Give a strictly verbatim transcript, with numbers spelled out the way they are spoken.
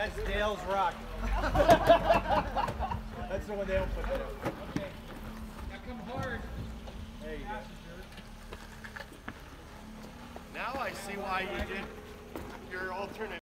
That's Dale's rock. That's the one they don't put that up. Okay. Now come hard. There you go. Now I see why you did your alternate.